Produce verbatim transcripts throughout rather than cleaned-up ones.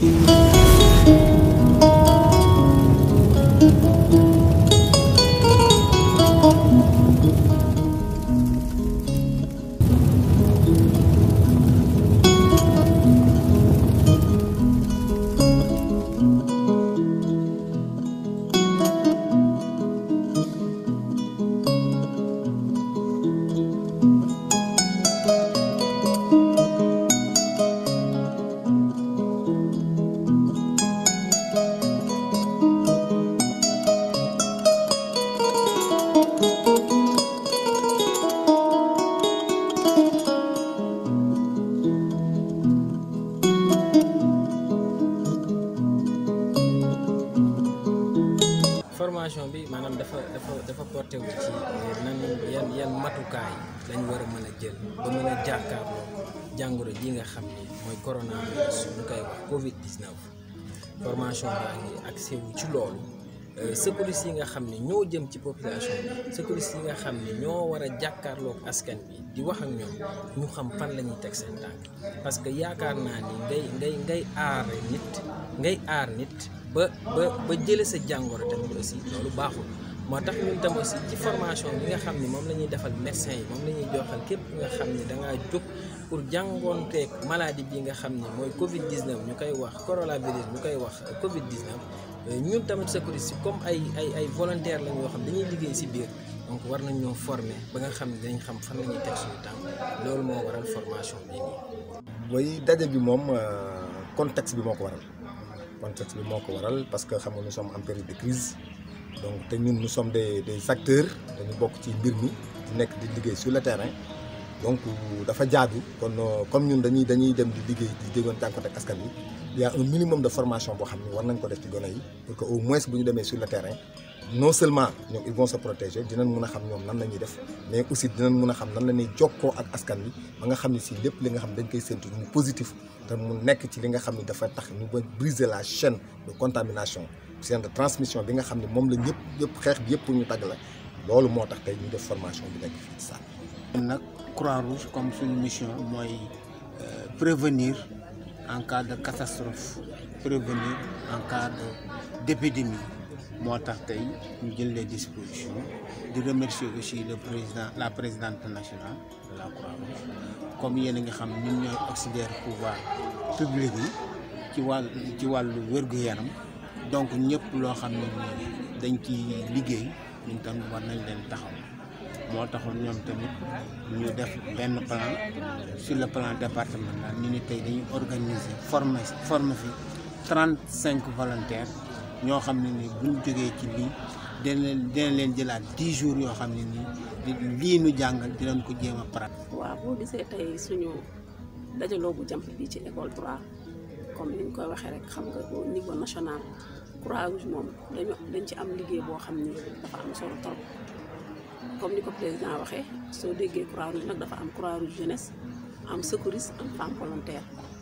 formation bi maanaam dafa dafa dafa porté wu ci nan yan yan matukaay lañ war a mën a jël ba mën a jàkkaarloo jàngoro ji nga xam ni mooy coronavirus ñu koy wax Covid dix-neuf formation baa ngi accès wu ci loolu secouristes yi nga xam ne ñoo jëm ci population bi secouristes yi nga xam ne ñoo war a jàkkaarloog askan bi di wax ak ñoom ñu xam fan la ñuy teg seen tànk parce que yaakaar naa ni ngay ngay ngay aar nit ngay aar nit ba ba ba jële sa jàngoro tamit aussi loolu baaxul moo tax ñun tam aussi ci formation bi nga xam ne moom la ñuy defal médecins yi moom la ñuy joxal képp nga xam ne da ngaa jóg pour jàngoonteeg maladie bi nga xam ne mooy Covid dix-neuf ñu koy wax coronavirus ñu koy wax Covid dix-neuf ñun tamit secouristes yi comme ay ay ay volontaires lañ yoo xam dañuy liggéey si biir donc war nañ ñoo former ba nga xam ne dañ xam fan la ñuy teg suñu tànk loolu moo waral formation bii nii. mooy daje bi moom contexte bi moo ko waral contexte bi moo ko waral parce que xam nga nous sommes en période de crise donc te ñun nous sommes des des acteurs dañu bokk ci mbir mi di nekk di liggéey sur le terrain donc dafa jaadu kon comme ñun dañuy dañuy dem di liggéey di déggoon tànkoot ak askan bi il y a un minimum de formation boo xam ne war nañ ko def ci gone yi pour que au moins bu ñu demee sur le terrain non seulement ñoom ils vont se protéger dinañ mën a xam ñoom nan la ñuy def mais aussi dinañ mën a xam nan la ñuy jokkoo ak askan bi ba nga xam ne si lépp li nga xam dañ koy séntu mu positif te mu nekk ci li nga xam ne dafa tax ñu ba briser la chaîne de contamination chaîne de transmission bi nga xam ne moom la ñëpp ñëpp xeex bi yëpp pour ñu tagg la loolu moo tax tey ñu def formation bi nekk fii ci salle nag Croix-Rouge comme suñu mission mooy prévenir en cas de catastrophe prévenir en cas de d'épidémie moo tax tey ñu jël les dispositions di remercier aussi le président la présidente nationale de la Croix-Rouge comme yéen a ngi xam ñun ñooy auxiliaire pouvoir public yi ci wàll ci wàllu wér-gu-yaram donc ñëpp loo xam ne ni dañ ci liggéey ñun tam war nañ leen taxaw moo taxoon ñoom tamit ñu def benn plan sur le plan départemental ñu ni tey dañuy organiser former former fi trente cinq volontaires ñoo xam ne ni buñ jógee ci lii dina leen dina leen jëlaat dix jours yoo xam ne nii lii nu jàngal dinañ ko jéem a parat. waaw boo gisee tey suñu dajaloo bu jàmp bi ci école trois comme ni ñu koy waxee rek xam nga au niveau national Croix-Rouge moom dañu dañ ci am liggéey boo xam ni dafa am solo trop comme ni ko président waxee soo déggee Croix-Rouge nag dafa am Croix-Rouge jeunesse am secouriste am femme volontaire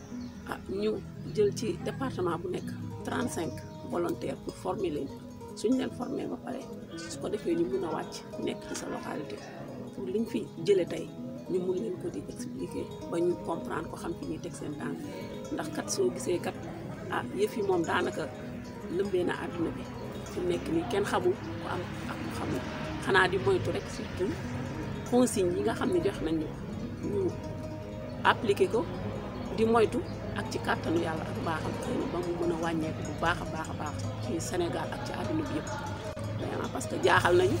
ah ñu jël ci département bu nekk trente cinq volontaires pour former leen suñ leen former ba pare su ko defee ñu mun a wàcc nekk ci sa localité pour liñ fi jëlee tey ñu mun leen ko di expliquer ba ñu comprendre ko xam fi ñuy teg seen tànk ndax kat soo gisee kat ah yëf yi moom daanaka lëmbee na àdduna bi fi nekk nii kenn xamul ku am ak ku xamul xanaa di moytu rek surtout consignes yi nga xam ne jox nañ ñu ñu appliquer ko di moytu ak ci kàttanu yàlla ak baaxam xëy na ba mu mën a wàññeeku bu baax a baax a baax ci Sénégal ak ci àdduna bi yëpp vraiment parce que jaaxal nañu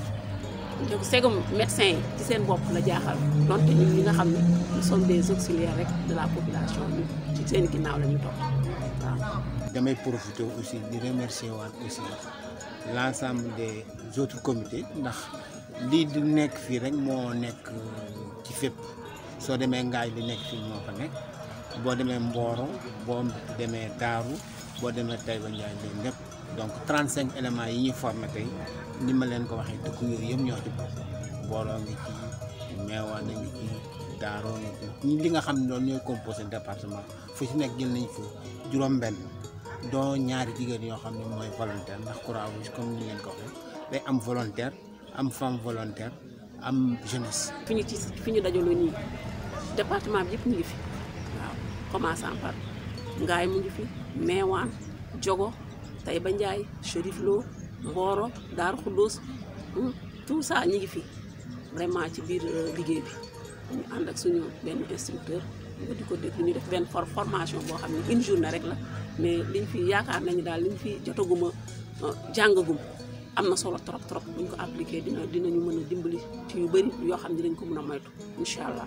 te segum médecin yi ci seen bopp la jaaxal donte ñun ñi nga xam ne nous sommes des auxiliaires rek de la population ñu ci seen ginnaaw la ñu topp waaw. damay profiter aussi di remercier waat aussi l'ensemble des autres comités ndax lii di nekk fii rek moo nekk ci fépp soo demee Ngaay li nekk fii moo fa nekk boo demee Mboro boo demee Daaru boo demee Taïba Ndiaye leen lépp donc trente cinq éléments yi ñuy formé tey ni ma leen ko waxee dëkk yooyu yëpp ñoo ci bokk Mboro ngi ci Meewaane ngi ci Daaroo ngi ci ñi li nga xam ne loolu ñooy composé département fu ci nekk jël nañ fa juróom-benn doo ñaari jigéen yoo xam ne mooy volontaire ndax Croix-Rouge comme ni leen ko waxee day am volontaire am femme volontaire am jeunesse. fi ñu ci fi ñu dajaloo nii département bi yëpp ñu ngi fi waaw commençant par Ngaay mu ngi fi Meewaan Jogo Taïba Ndiaye Chérif Lo Mboro Daaru Xuddoos tout ça ñi ngi fi vraiment ci biir liggéey bi ñu ànd ak suñu benn instructeur nga di ko déglu ñu def benn formation boo xam ne une journée rek la mais liñ fi yaakaar nañu daal liñ fi jotaguma jàngagum am na solo trop trop buñ ko appliqué dina dinañu mën a dimbali ci yu bëri yoo xam ne dinañ ko mën a moytu incha allah.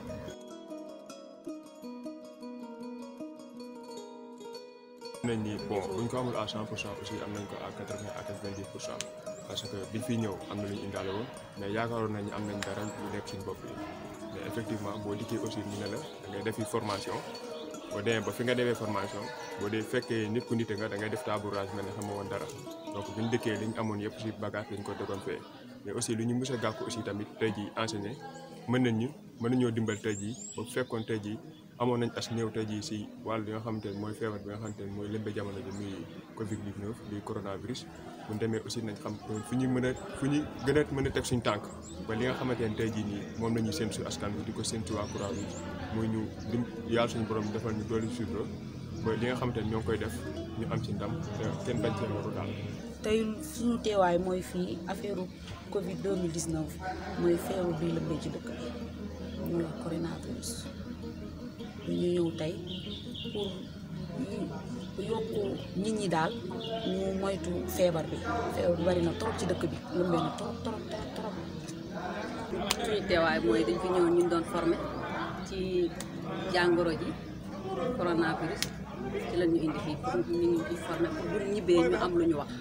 nañ ni bon buñ ko amul à cent pour cent aussi am nañ ko à quatre-vingts à quatre-vingt-dix pour cent parce que biñ fiy ñëw am na lu ñu indaale woon mais yaakaaroon nañ am nañ dara lu nekk suñu bopp yi mais effectivement boo dikkee aussi ñu ne la da ngay defi formation boo demee ba fi nga defee formation boo dee fekkee nit ku nite nga da ngay def tabourage mel ne xam nga woon dara donc buñ dëkkee liñ amoon yëpp si bagage lañ ko dogoon fee mais aussi lu ñu mës a gàkku aussi tamit tey jii enseigné mën nañ ñu mën nañoo dimbal tey jii ba fekkoon tey jii amoon nañ as néew tey jii si wàll bi nga xamante ne mooy feebar bi nga xamante ne mooy lëmbe jamono ji muy Covid dix-neuf muy coronavirus bu ñu demee aussi nañ xam fu ñu mën a fu ñu gën a mën a teg suñu tànk ba li nga xamante ne tey jii nii moom la ñuy séntu si askan bi di ko séntu waa Croix-Rouge mooy ñu dim yàlla suñu borom defal ñu doole sutura ba li nga xamante ne ñoo ngi koy def ñu am ci ndam te kenn bañ cee loru daal. tey suñu teewaay mooy fii affaire Covid deux mille dix-neuf mooy feebar bi lëmbe ci dëkk bi mooy coronavirus. ñu ñëw tey pour yokku nit ñi daal ñu moytu feebar bi feebar bi bari na trop ci dëkk bi lëmbee na trop trop trop trop. suñu teewaay mooy dañ fi ñëw ñu doon formé ci jàngoro ji coronavirus ci la ñu indi fii pour ñu ñu formé pour bu ñibbee ñu am lu ñu wax.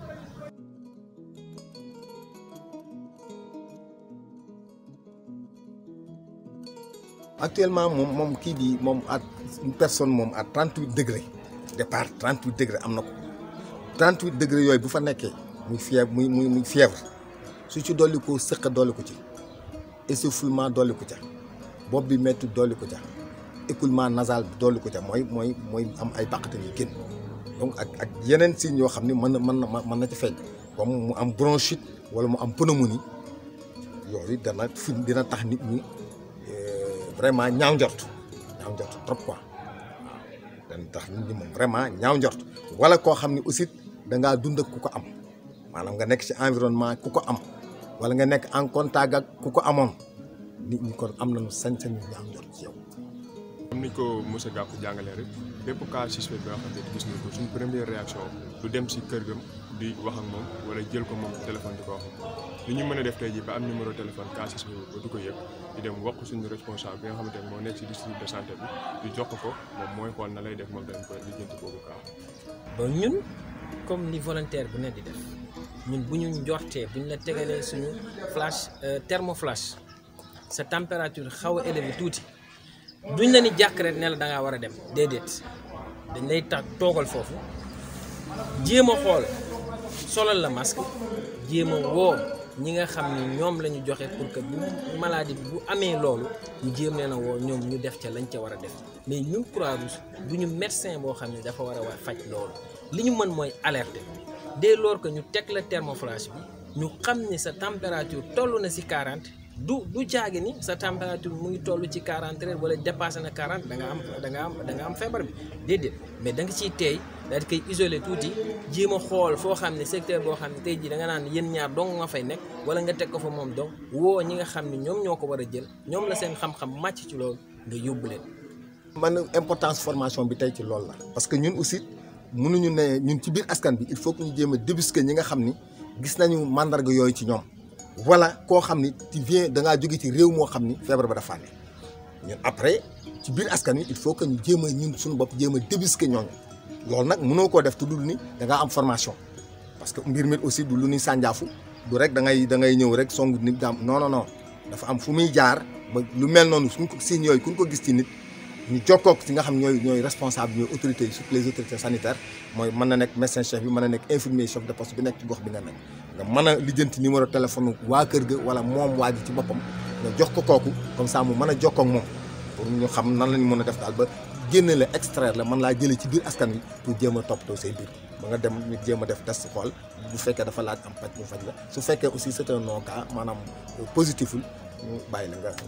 actuellement moom moom kii bi moom à une personne moom à trente-huit degré départ trente-huit degré am na ko trente-huit degré yooyu bu fa nekkee muy fièvre muy muy muy fièvre su ci dolli ko sëq dolli ko ci essoufflement dolli ko ca bopp bi métti dolli ko ca écoulement nasal dolli ko ca mooy mooy mooy am ay bàqate yu génn donc ak ak yeneen signes yoo xam ne mën na mën na mën na ci feeñ comme mu am bronchite wala mu am pneumonie yooyu dana fi dina tax nit ñi vraiment ñaaw njort ñaaw njort trop quoi waaw dañ tax nit ñi moom vraiment ñaaw njort wala koo xam ne aussi da ngaa dund ak ku ko am maanaam nga nekk ci environnement ku ko am wala nga nekk en contact ak ku ko amoon nit ñi kon am nañu sañ-sañ ñaaw njort ci yow. comme ni ko Moussa Gakou jàngalee rek bépp cas suspect bi nga xam ne gis nañ ko suñ première réaction du dem si kër gam di wax ak moom wala jël ko moom téléphone di ko wax li ñu mën a def tey jii ba am numéro téléphone cas suspect ba du ko yëg di dem wax suñu responsable bi nga xamante ne moo nekk si district de santé bi di jox ko moom mooy xool na lay def moom dañ ko lijjanti boobu cas. ba ñun comme ni volontaire bu ne di def ñun bu ñu njortee bu ñu la tegalee suñu flash thermoflash sa température xaw a élevé tuuti duñ la ni jàkk rek ne la da ngaa war a dem déedéet dañ lay tax toogal foofu jéem a xool solal la masque jéem a woo ñi nga xam ni ñoom la ñu joxe pour que bu maladie bi bu amee loolu ñu jéem leen a woo ñoom ñu def ca lañ ca war a def mais ñun Croix-Rouge du ñu médecin boo xam ne dafa war a war faj loolu li ñu mën mooy alerter dès lors que ñu teg la thermoflash bi ñu xam ni sa température toll na ci quarante du du jaage ni sa température mu ngi toll ci quarante heures wala dépassé na quarante da nga am da nga am da nga am feebar bi déedéet mais da nga ciy teey daal di koy isolé tuuti jéem a xool foo xam ne secteur boo xam ne tey jii da nga naan yéen ñaar dong nga fay nekk wala nga teg ko fa moom donc woo ñi nga xam ne ñoom ñoo ko war a jël ñoom la seen xam-xam màcc ci loolu nga yóbbu leen. man importance formation bi tey ci loolu la parce que ñun aussi mënuñu ne ñun ci biir askan bi il faut que ñu jéem a débusquer ñi nga xam ni gis nañu mandarga yooyu ci ñoom. wala koo xam ni tu viens da ngaa jóge ci réew moo xam ni feebar ba dafa ne ñun après ci biir askan wi il faut que ñu jéem a ñun suñu bopp jéem a débusquer ñooñu loolu nag mënoo koo def te dul ni da ngaa am formation parce que mbir mi aussi du lu ñuy sànjaafu du rek da ngay da ngay ñëw rek song nit daam non non non dafa am fu muy jaar ba lu mel noonu suñ ko signes yooyu kuñ ko gis ci nit ñu jokkoog ci nga xam ñooy ñooy responsable ñooy autorités yi surtout les autorités sanitaires mooy mën na nekk médecin chef bi mën na nekk infirmier chef de poste bi nekk ci gox bi nga nekk nga mën a lijjanti numéro téléphone waa kër ga wala moom waa ji ci boppam nga jox ko kooku comme ça mu mën a jokkoo ak moom pour ñu xam nan lañ mën a def daal ba génne la extraire la mën laa jëlee ci biir askan wi pour jéem a toppatoo say biir ba nga dem ñu jéem a def test xool bu fekkee dafa laaj am paj ñu faj la su fekkee aussi c'est un non cas maanaam positiful ñu bàyyi la nga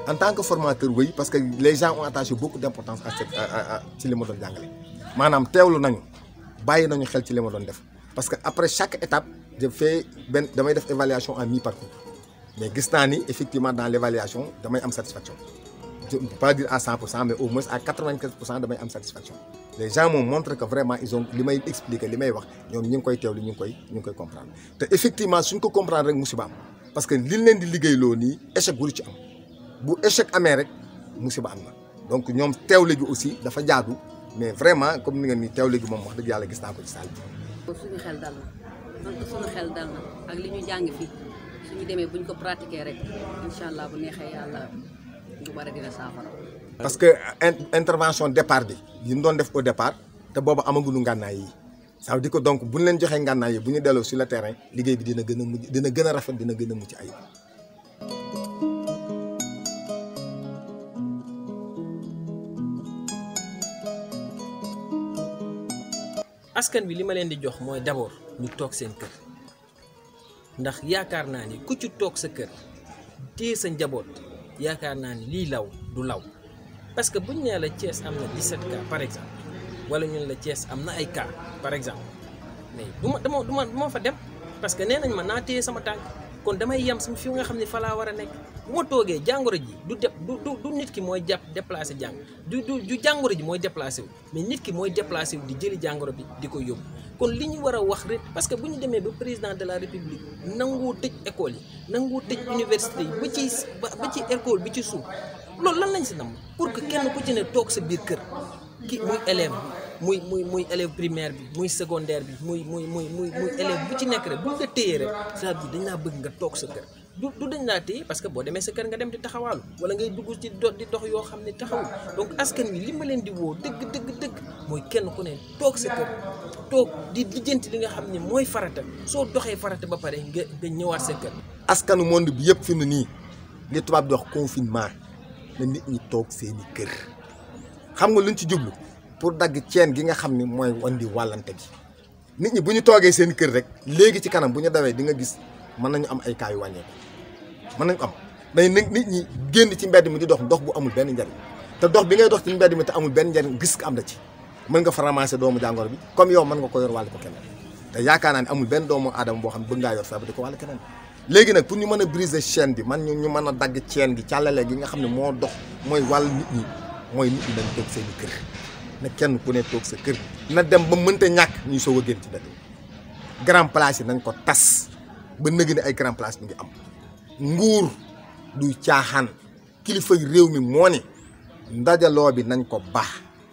en tant que formateur oui parce que les gens ont attaché beaucoup d'importance à cette à ci li ma doon jàngale maanaam teewlu nañu bàyyi nañu xel ci li ma doon def parce que après chaque étape je fais benn damay def évaluation en mi-parcours mais gis naa ni effectivement dans l'évaluation damay am satisfaction je ne peux pas dire à cent pour cent mais au moins à quatre-vingt-quinze pour cent damay am satisfaction les gens m'ont montré que vraiment ils ont li may expliquer li may wax ñoom ñu ngi koy teewlu ñu ngi koy ñu ngi koy comprendre te effectivement suñ ko comprendre rek musiba am parce que liñ leen di liggéeyloo nii échec bu ci am bu échec amee rek musiba am na donc ñoom teewle gi aussi dafa jaadu mais vraiment comme ni nga ni teewle gi moom wax dëgg yàlla gis naa ko ci salle bi. suñu xel dal na man ko suñu xel dal na ak li ñu jàng fii suñu demee buñ ko pratiquer rek incha allah bu neexee yàlla lu bari dina saafara. parce que intervention départ bi yi ñu doon def au départ te boobu amaguñu ngànnaay yi ça veut dire que donc bu ñu leen joxee ngànnaay yi bu ñu delloo sur le terrain liggéey bi dina gën a mujj dina gën a rafet dina gën a mucc ayib. askan bi li ma leen di jox mooy d'abord ñu toog seen kër ndax yaakaar naa ni ku ci toog sa kër téye sa njaboot yaakaar naa ni lii law du law parce que buñ nee la Thiès am na dix-sept cas par exemple wala ñun la Thiès am na ay cas par exemple mais du ma dama du ma du ma fa dem parce que nee nañ ma naa téye sama tànk kon damay yem sama fi nga xam ne fa laa war a nekk bu ma toogee jàngoro ji du def du du du nit ki mooy jàpp déplacé jàng du du du jàngoro ji mooy déplacé wu mais nit ki mooy déplacé wu di jëli jàngoro bi di ko yóbbu kon li ñu war a wax rek parce que bu ñu demee ba président de la république nangoo tëj école yi nangoo tëj université yi ba ci ba ci école bi ci suuf loolu lan lañ si nam pour que kenn ku ci ne toog sa biir kër ki muy élève bi muy muy muy élève primaire bi muy secondaire bi muy muy muy muy muy élève bu ci nekk rek buñ nga téyee rek c'est-à-dire dañ laa bëgg nga toog sa kër du du dañ laa téye parce que boo demee sa kër nga dem di taxawaalu wala ngay dugg ci do di dox yoo xam ne taxawul donc askan wi li ma leen di woo dëgg dëgg dëgg mooy kenn ku ne toog sa kër toog di lijjanti li nga xam ne mooy farata soo doxee farata ba pare nga nga ñëwaat sa kër. askanu monde bi yëpp fi mu nii li tubaab di wax confinement na nit ñi toog seeni kër xam nga luñ ci jublu pour dagg ceen gi nga xam ni mooy wandi wàllante gi nit ñi bu ñu toogee seen kër rek léegi ci kanam bu ñu dawee di nga gis mën nañu am ay cas yu wàññeeku mën nañu am mais nit ñi génn ci mbedd mi di dox dox bu amul benn njariñ te dox bi ngay dox ci mbedd mi te amul benn njariñ gis am na ci mën nga fa ramasser doomu jàngoro bi comme yow mën nga ko yor wàll ko keneen te yaakaar naa ne amul benn doomu aadama boo xam ne bëgg ngaa yor feebar di ko wàll keneen léegi nag pour ñu mën a briser chaîne bi man ñu ñu mën a dagg chaîne gi càllale gi nga xam ne moo dox mooy wàll nit ñi mooy nit ñi nañ toog seen i kër na kenn ku ne toog sa kër na dem ba mënta ñàkk ñuy soog a génn ci mbedd grand place yi nañ ko tas ba nëgg ne ay grand place mi ngi am nguur du caaxaan kilifa réew mi moo ne ndajaloo bi nañ ko baax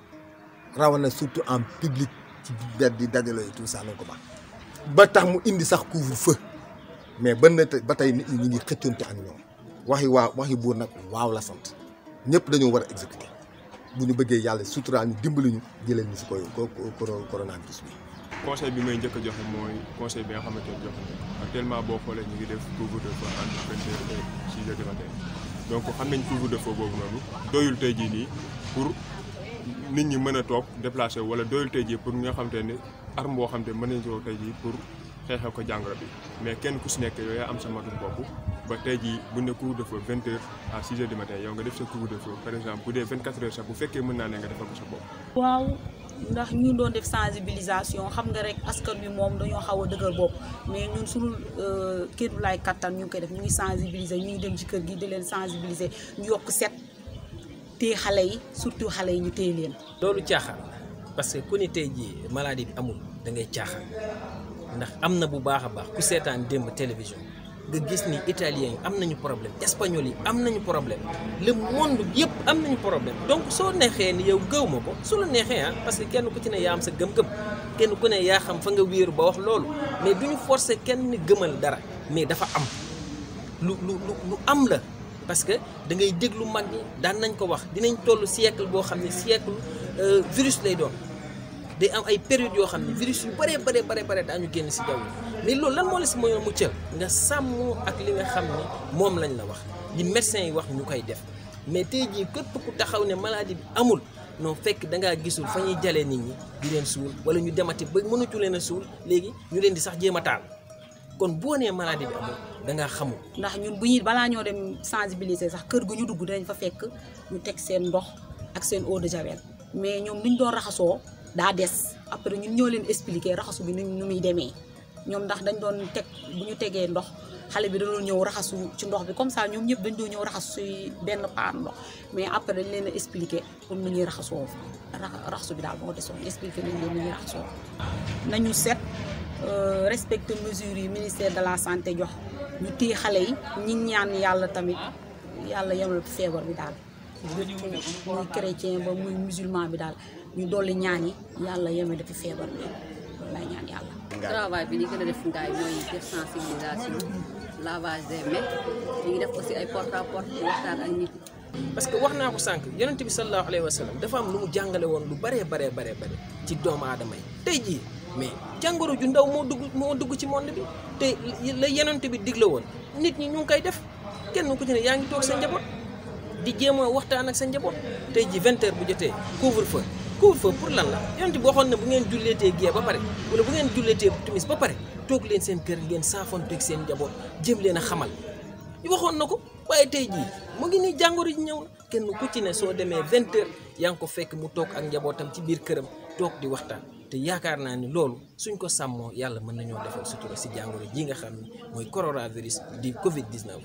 rawatina surtout en public ci mbedd di dajaloo yi tout ça nañ ko baax ba tax mu indi sax couvre-feu mais ba na ba tey nit ñi ñu ngi xëccante ak ñoom waxi waaw waxi buur nag waaw la sant ñëpp dañoo war a exécuter bu ñu bëggee yàlla suturaal ñu dimbali ñu jëlee ñu si koy coronavirus bi. conseil bi may njëkk a joxe mooy conseil bi nga xamante ne joxe nañ actuellement boo xoolee ñu ngi def couvre-feu entre vingt heures et six heures du matin donc xam nañ couvre-feu boobu noonu doyul tey jii nii pour nit ñi mën a toog déplacé wu wala doyul tey jii pour nga xamante ne arme boo xamante ne mën nañ ko tey jii pour xeexee ko jàngoro bi mais kenn ku si nekk yow yaa am sa matum bopp ba tey jii bu ne couvre-feu vingt heures à six heures du matin yow nga def sa couvre-feu par exemple bu dee vingt quatre heures sax bu fekkee mën naa ne nga defal ko sa bopp. waaw ndax ñu doon def sensibilisation xam nga rek askan wi moom dañoo xaw a dëgër bopp mais ñun suñu kédu laay kattan ñu ngi koy def ñu ngi sensibiliser ñu ngi dem ci kër gi di leen sensibiliser ñu yokk set téye xale yi surtout xale yi ñu téye leen. loolu caaxaan parce que ku ne tey jii maladie bi amul da ngay caaxaan ndax am na bu baax a baax ku seetaan démb télévision nga gis ni italiens yi am nañu problème espagnol yi am nañu problème le monde yëpp am nañu problème donc soo neexee ni yow gëw ma ko su la neexee ah parce que kenn ku ci ne yaa am sa gëm-gëm kenn ku ne yaa xam fa nga wéeru ba wax loolu mais duñu forcer kenn gëmal dara mais dafa am lu lu lu am la parce que da ngay déglu mag ñi daan nañ ko wax dinañ toll siècle boo xam ne siècle virus lay doon day am ay période yoo xam ne virus yu bëree bare bare bare daañu génn si jaww mais loolu lan moo la si mooy muccal nga sàmm ak li nga xam ne moom lañ la wax li médecins yi wax ñu koy def mais tey jii képp ku taxaw ne maladie bi amul non fekk da ngaa gisul fa ñuy jalee nit ñi di leen suul wala ñu demati ba mënatu leen a suul léegi ñu leen di sax jéem a taal kon boo nee maladie bi amul da ngaa xamul. ndax ñun bu ñuy balaa ñoo dem sensibiliser sax kër gu ñu dugg dinañ fa fekk ñu teg seen ndox ak seen eau de javel mais ñoom nuñ doon raxasoo daa des après ñun ñoo leen expliquer raxasu bi nu muy demee ñoom ndax dañ doon teg bu ñu tegee ndox xale bi da doon ñëw raxasu ci ndox bi comme ça ñoom ñëpp dañ doon ñëw raxasu si benn paan ndox mais après dañ leen a expliquer pour nu ñuy raxasoo raxasu bi daal moo desoon expliquer nañ leen nu ñuy raxasoo nañu set respecter mesures yi ministère de la santé jox ñu téye xale yi ñi ñaan yàlla tamit yàlla yemal feebar bi daal muy chrétien ba muy musulman bi daal ñu dolli ñaan yi yàlla yemal fi feebar bi loolu lay ñaan yàlla. travail bi li gën a def ngaay mooy def sensibilisation lavage des mains ñu ngi def aussi ay porte à porte di waxtaan ak nit. parce que wax naa ko sànq yonent bi sallallahu alayhi wa sallam dafa am lu mu jàngale woon lu baree baree baree bare ci doomu aadama yi tey jii mais jàngoro ju ndaw moo dugg moo dugg ci monde bi te la yonent bi digle woon nit ñi ñu ngi koy def kenn ku ci ne yaa ngi toog sa njaboot di jéem a waxtaan ak sa njaboot tey jii vingt heures bu jotee couvre-feu couvre-feu pour lan la yonent bi waxoon ne bu ngeen julleetee gee ba pare wala bu ngeen julleetee timis ba pare toog leen seen kër ngeen saafonteeg seen njaboot jéem leen a xamal waxoon na ko waaye tey jii mu ngi nii jàngoro ji ñëw na kenn ku ci ne soo demee vingt heures yaa ngi ko fekk mu toog ak njabootam ci biir këram toog di waxtaan te yaakaar naa ni loolu suñ ko sàmmoo yàlla mën nañoo defal sutura si jàngoro ji nga xam ni mooy coronavirus di Covid dix-neuf.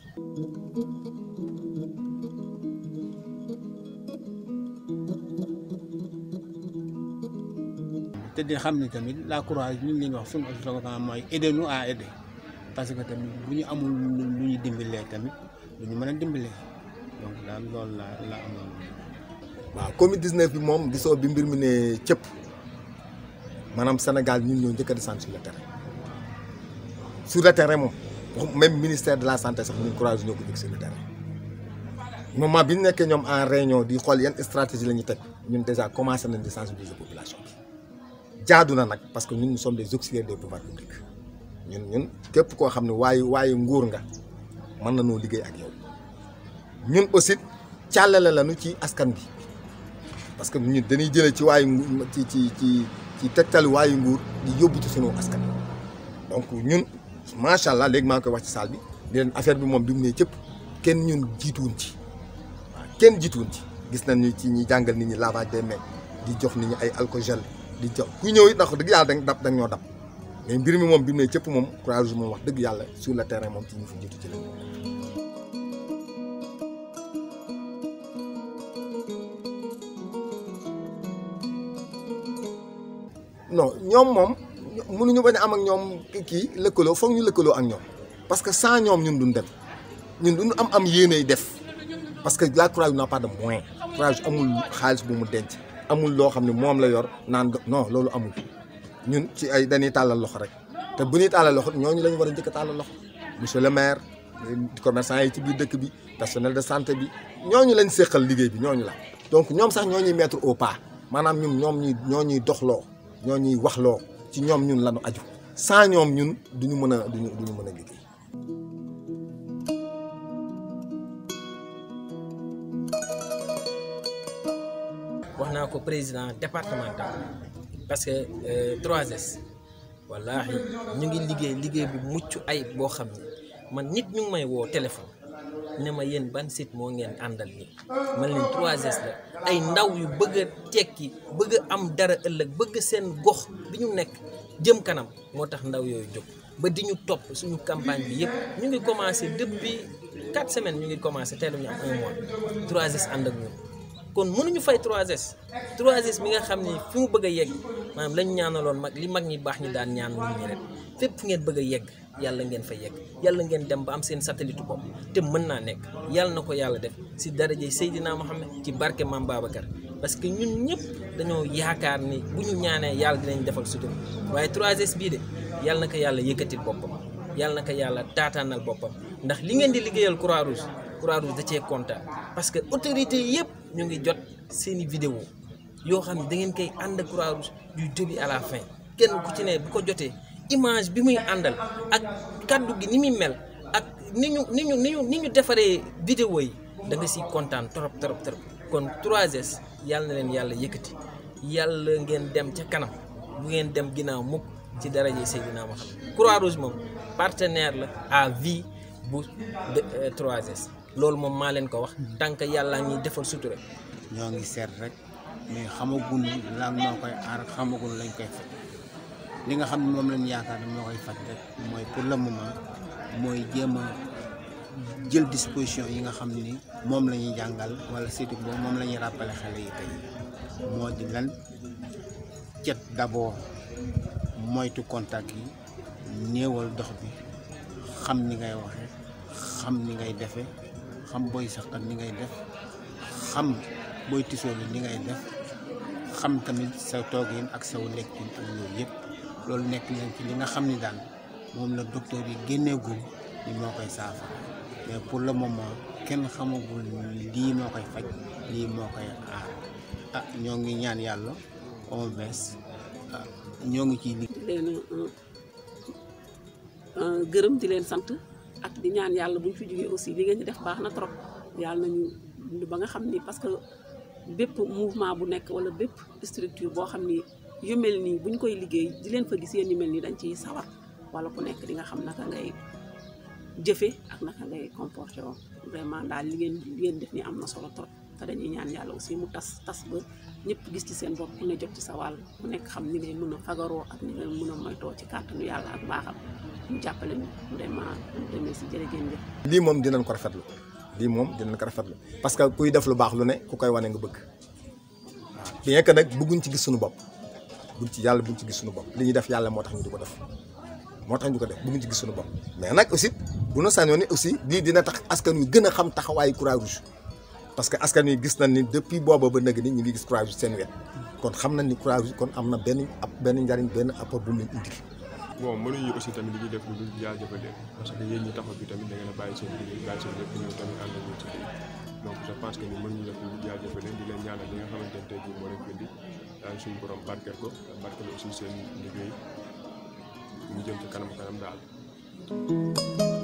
te di xam ni tamit la Croix ñun li ñu wax suñu slogan mooy aider nous à aider parce que tamit bu ñu amul lu ñu dimbalee tamit lu ñu mën a dimbalee donc daal loolu la la amoon. waaw Covid dix-neuf bi moom gisoo bi mbir mi ne cëpp maanaam Sénégal ñun ñoo njëkk a descendre sur le terrain sur le terrain moom même ministère de la santé sax ñun Croix-Rouge ñoo ko jëkk sur le terrain moment bi ñu nekkee ñoom en réunion di xool yan stratégie la ñuy teg ñun déjà commencé nañ di sensibiliser population bi jaadu na nag parce que ñun nous sommes des auxiliaires des pouvoirs publics ñun ñun képp koo xam ne waaye waaye nguur nga mën na noo liggéey ak yow ñun aussi càllale lañu ci askan bi parce que ñun dañuy jëlee ci waayu ci ci ci ci tegtali waayu nguur di yóbbu ci sunu askan donc ñun macha allah léegi maa ngi koy wax ci salle bi di leen affaire bi moom bi mu ne cëpp kenn ñun jiituwuñ ci waaw kenn jiituwuñ ci gis nañ ni ci ñi jàngal nit ñi lavage des mains di jox nit ñi ay alcool gel di jox ku ñëw it ndax dëgg yàlla dañ dab dañ ñoo dab mais mbir mi moom bi mu ne cëpp moom Croix-Rouge moom wax dëgg yàlla sur le terrain moom ci ñu fi jiitu ci lañ. non ñoom moom mënuñu bañ a am ak ñoom kii lëkkaloo foog ñu lëkkaloo ak ñoom parce que sans ñoom ñun duñ dem ñun duñu am am yéenay def parce que la Croix-Rouge n'a pas de moyen Croix-Rouge amul xaalis bu mu denc amul loo xam ne moom la yor naan non loolu amul ñun ci ay dañuy tàllal loxo rek te bu ñuy tàllal loxo ñooñu la ñu war a njëkk a tàllal loxo monsieur le maire commerçant yi ci biir dëkk bi personnel de santé bi ñooñu lañ séqal liggéey bi ñooñu la donc ñoom sax ñoo ñuy mettre au pas maanaam ñun ñoom ñuy ñoo ñuy doxloo ñoo ñuy waxloo ci ñoom ñun lañu aju sans ñoom ñun duñu mën a duñu duñu mën a liggéey. wax naa ko président départemental parce que trois S wallaahi ñu ngi liggéey liggéey bu mucc ay boo xam ne man nit ñu ngi may woo téléphone ne ma yéen ban site moo ngeen àndal nii man leen trois S la ay ndaw yu bëgg a tekki bëgg a am dara ëllëg bëgg seen gox bi ñu nekk jëm kanam moo tax ndaw yooyu jóg ba di ñu topp suñu campagne bi yëpp ñu ngi commencé depuis quatre semaines ñu ngi commencé teel ñu am un mois trois S ànd ak ñun kon mënuñu fay trois S trois S mi nga xam ne fi mu bëgg a yegg maanaam lañ ñaanaloon mag li mag ñi baax ñi daan ñaan nit ñi rek fépp fu ngeen bëgg a yegg yàlla ngeen fa yegg yàlla ngeen dem ba am seen satellite bopp te mën naa nekk yàlla na ko yàlla def si daraje Seydina Mohamed ci barke Maam Babacar parce que ñun ñëpp dañoo yaakaar ni bu ñu ñaanee yàlla dinañ defal sutur waaye trois S bii de yàlla na ko yàlla yëkkatil boppam yàlla na ko yàlla taataanal boppam ndax li ngeen di liggéeyal Croix-Rouge Croix-Rouge da cee kontaan parce que autorité yëpp ñu ngi jot seeni vidéo yoo xam ne da ngeen koy ànd Croix-Rouge du début à la fin kenn ku ci ne bu ko jotee image bi muy àndal ak kaddu gi ni muy mel ak ni ñu ni ñu ni ñu ni ñu defaree vidéo yi da nga siy kontaan trop trop trop kon trois S yàlla na leen yàlla yëkkati yàlla ngeen dem ca kanam bu ngeen dem ginnaaw mukk ci daraje Seydina Mohamed. Croix-Rouge moom partenaire la à vie bu trois S loolu moom maa leen ko wax tant que yàlla ñuy defal sutura. ñoo ngi seet rek mais xamaguñ lan moo koy aar xamaguñ lañ koy faj li nga xam ne moom lañ yaakaar ne moo koy faj rek mooy pour le moment mooy jéem a jël disposition yi nga xam ni moom la ñuy jàngal wala surtout boobu moom la ñuy rappelé xale yi tey moo di lan cet d'abord moytu contact yi néewal dox bi xam ni ngay waxe xam ni ngay defe xam booy saxat ni ngay def xam booy tisoo li ni ngay def xam tamit sa toogin ak saw lekkin ak yooyu yëpp loolu nekk nañ ci li nga xam ni daal moom la docteur yi génneegul ni moo koy saafara mais pour le moment kenn xamagul lii moo koy faj lii moo koy aar ah ñoo ngi ñaan yàlla au moins ah ñoo ngi ciy liggéey. di leen gërëm di leen sant ak di ñaan yàlla bu ñu fi jógee aussi li ngeen di def baax na trop yàlla nañu dund ba nga xam ni parce que bépp mouvement bu nekk wala bépp structure boo xam ni yu mel nii bu ñu koy liggéey di leen fa gis yéen yu mel nii dañ ciy sawar wala ku nekk di nga xam naka ngay jëfe ak naka ngay comporté woon vraiment daal li ngeen li ngeen def ni am na solo trop te dañuy ñaan yàlla aussi mu tas tas ba ñëpp gis ci seen bopp ku ne jot ci sa wàll ku nekk xam ni ngay mën a fagaroo ak ni ngay mën a moytoo ci kàttanu yàlla ak baaxam ñu jàppale ñu vraiment ñu demee si jërëjëf jëf. lii moom dinañ ko rafetlu lii moom dinañ ko rafetlu parce que kuy def lu baax lu ne ku koy wane nga bëgg waaw bien que nag bëgguñ ci gis suñu bopp buñ ci yàlla buñ ci gis suñu bopp li ñuy def yàlla moo tax ñu di ko def moo tax ñu ko def bëgguñ ci gis suñu bopp mais nag aussi bu ñu sañoon ni aussi lii dina tax askan wi gën a xam taxawaayu Croix-Rouge parce que askan wi gis nañ ni depuis booba ba nëg ni ñu ngi gis Croix-Rouge seen wet kon xam nañ ni Croix-Rouge kon am na benn ab benn njariñ benn apport bu mu leen indi. bon mënuñu aussi tamit li ñuy def lu dul jaajëfal leen parce que yéen ñi taxaw bi tamit da ngeen a bàyyi seen liggéey bàyyi seen lépp ñëw tamit ànd ak ñun ci lii donc je pense que ni mënuñu def lu dul jaajëfal leen di leen ñaanal li nga xamante ne tey jii moo leen bindi daal suñu borom barkeel ko barkeel aussi seen liggéey ñu jëm ci kanam kanam daal.